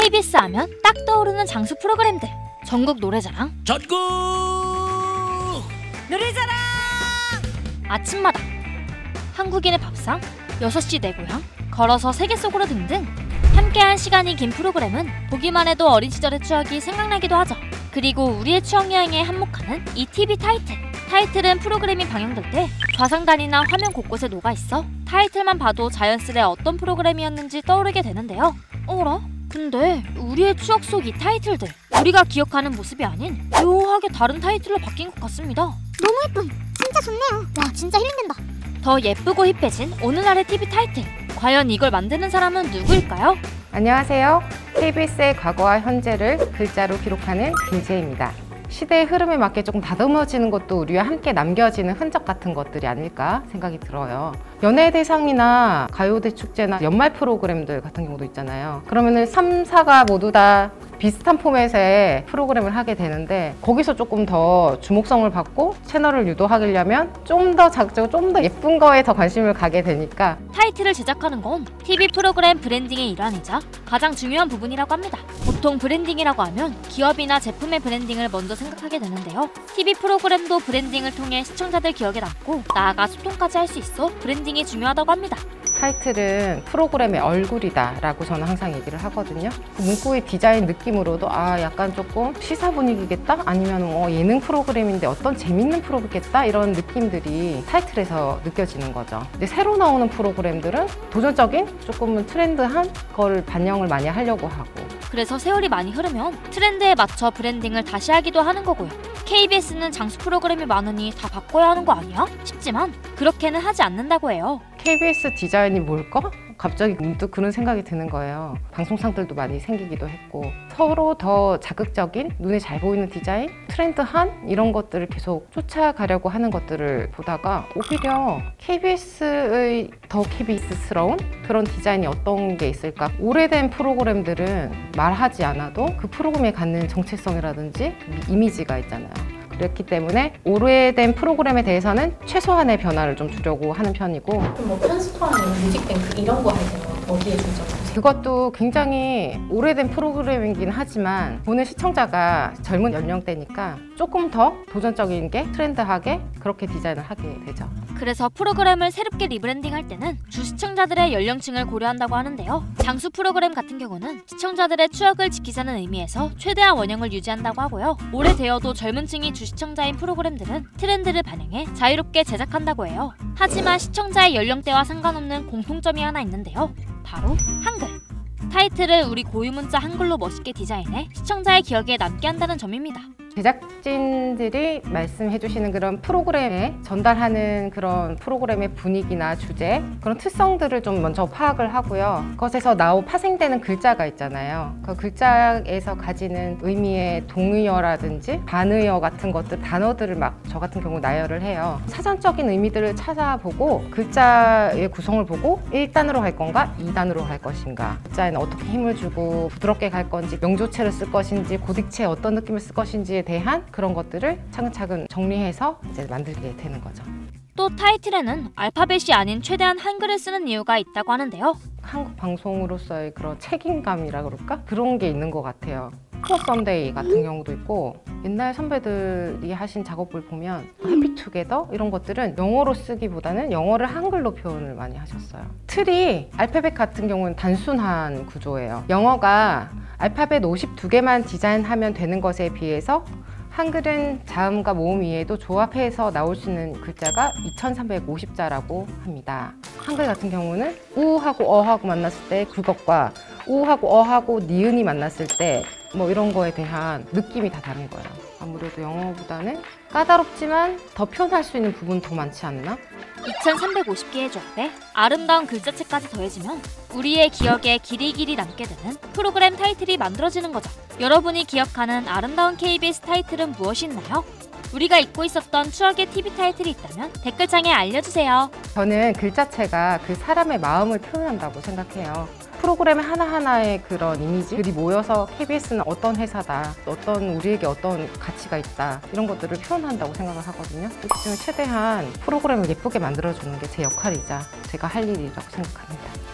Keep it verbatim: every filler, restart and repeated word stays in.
케이비에스 하면 딱 떠오르는 장수 프로그램들. 전국 노래자랑, 전국 노래자랑, 아침마당, 한국인의 밥상, 여섯 시 내 고향, 걸어서 세계 속으로 등등. 함께한 시간이 긴 프로그램은 보기만 해도 어린 시절의 추억이 생각나기도 하죠. 그리고 우리의 추억 여행에 한몫하는 이 티비 타이틀. 타이틀은 프로그램이 방영될 때 좌상단이나 화면 곳곳에 녹아있어 타이틀만 봐도 자연스레 어떤 프로그램이었는지 떠오르게 되는데요. 어라? 근데 우리의 추억 속 이 타이틀들, 우리가 기억하는 모습이 아닌 묘하게 다른 타이틀로 바뀐 것 같습니다. 너무 예쁨! 진짜 좋네요. 와, 진짜 힐링된다. 더 예쁘고 힙해진 오늘날의 티비 타이틀. 과연 이걸 만드는 사람은 누구일까요? 안녕하세요. 케이비에스의 과거와 현재를 글자로 기록하는 김지혜입니다. 시대의 흐름에 맞게 조금 다듬어지는 것도 우리와 함께 남겨지는 흔적 같은 것들이 아닐까 생각이 들어요. 연예대상이나 가요대 축제나 연말 프로그램들 같은 경우도 있잖아요. 그러면은 삼, 사가 모두 다 비슷한 포맷의 프로그램을 하게 되는데 거기서 조금 더 주목성을 받고 채널을 유도하려면 좀 더 자극적이고 좀 더 예쁜 거에 더 관심을 가게 되니까 타이틀을 제작하는 건 티비 프로그램 브랜딩의 일환이자 가장 중요한 부분이라고 합니다. 보통 브랜딩이라고 하면 기업이나 제품의 브랜딩을 먼저 생각하게 되는데요. 티비 프로그램도 브랜딩을 통해 시청자들 기억에 남고 나아가 소통까지 할 수 있어 브랜딩이 중요하다고 합니다. 타이틀은 프로그램의 얼굴이다 라고 저는 항상 얘기를 하거든요. 그 문구의 디자인 느낌으로도 아 약간 조금 시사 분위기겠다? 아니면 뭐 예능 프로그램인데 어떤 재밌는 프로겠다? 이런 느낌들이 타이틀에서 느껴지는 거죠. 근데 새로 나오는 프로그램들은 도전적인 조금은 트렌드한 거를 반영을 많이 하려고 하고, 그래서 세월이 많이 흐르면 트렌드에 맞춰 브랜딩을 다시 하기도 하는 거고요. 케이비에스는 장수 프로그램이 많으니 다 바꿔야 하는 거 아니야? 싶지만 그렇게는 하지 않는다고 해요. 케이비에스 디자인이 뭘까? 갑자기 문득 그런 생각이 드는 거예요. 방송상들도 많이 생기기도 했고 서로 더 자극적인, 눈에 잘 보이는 디자인, 트렌드한 이런 것들을 계속 쫓아가려고 하는 것들을 보다가 오히려 케이비에스의 더 케이비에스스러운 그런 디자인이 어떤 게 있을까? 오래된 프로그램들은 말하지 않아도 그 프로그램에 갖는 정체성이라든지 이미지가 있잖아요. 그렇기 때문에 오래된 프로그램에 대해서는 최소한의 변화를 좀 주려고 하는 편이고, 그럼 뭐 편집하는 뮤직 뱅크 이런 거 할 때는 어디에 중점을 두세요? 그것도 굉장히 오래된 프로그램이긴 하지만 보는 시청자가 젊은 연령대니까 조금 더 도전적인 게 트렌드하게 그렇게 디자인을 하게 되죠. 그래서 프로그램을 새롭게 리브랜딩할 때는 주 시청자들의 연령층을 고려한다고 하는데요. 장수 프로그램 같은 경우는 시청자들의 추억을 지키자는 의미에서 최대한 원형을 유지한다고 하고요. 오래되어도 젊은 층이 주 시청자인 프로그램들은 트렌드를 반영해 자유롭게 제작한다고 해요. 하지만 시청자의 연령대와 상관없는 공통점이 하나 있는데요. 바로 한글. 타이틀을 우리 고유문자 한글로 멋있게 디자인해 시청자의 기억에 남게 한다는 점입니다. 제작진들이 말씀해 주시는 그런 프로그램에 전달하는 그런 프로그램의 분위기나 주제, 그런 특성들을 좀 먼저 파악을 하고요. 그것에서 나오 파생되는 글자가 있잖아요. 그 글자에서 가지는 의미의 동의어라든지 반의어 같은 것들, 단어들을 막 저 같은 경우 나열을 해요. 사전적인 의미들을 찾아보고 글자의 구성을 보고 일 단으로 갈 건가 이 단으로 갈 것인가, 글자에는 어떻게 힘을 주고 부드럽게 갈 건지, 명조체를 쓸 것인지 고딕체에 어떤 느낌을 쓸 것인지에 대한 그런 것들을 차근차근 정리해서 이제 만들게 되는 거죠. 또 타이틀에는 알파벳이 아닌 최대한 한글을 쓰는 이유가 있다고 하는데요. 한국 방송으로서의 그런 책임감이라 그럴까? 그런 게 있는 것 같아요. 크로 썸데이 같은 경우도 있고, 옛날 선배들이 하신 작업을 보면 해피투게더 이런 것들은 영어로 쓰기보다는 영어를 한글로 표현을 많이 하셨어요. 틀이 알파벳 같은 경우는 단순한 구조예요. 영어가 알파벳 오십이 개만 디자인하면 되는 것에 비해서 한글은 자음과 모음 이외에도 조합해서 나올 수 있는 글자가 이천삼백오십 자라고 합니다. 한글 같은 경우는 우하고 어하고 만났을 때 그것과 우하고 어하고 니은이 만났을 때 뭐 이런 거에 대한 느낌이 다 다른 거예요. 아무래도 영어보다는 까다롭지만 더 표현할 수 있는 부분 더 많지 않나? 이천삼백오십 개의 조합에 아름다운 글자체까지 더해지면 우리의 기억에 길이길이 남게 되는 프로그램 타이틀이 만들어지는 거죠. 여러분이 기억하는 아름다운 케이비에스 타이틀은 무엇이 있나요? 우리가 잊고 있었던 추억의 티비 타이틀이 있다면 댓글창에 알려주세요. 저는 글자체가 그 사람의 마음을 표현한다고 생각해요. 프로그램 하나하나의 그런 이미지들이 모여서 케이비에스는 어떤 회사다, 어떤 우리에게 어떤 가치가 있다, 이런 것들을 표현한다고 생각을 하거든요. 그렇기 때문에 최대한 프로그램을 예쁘게 만들어주는 게 제 역할이자 제가 할 일이라고 생각합니다.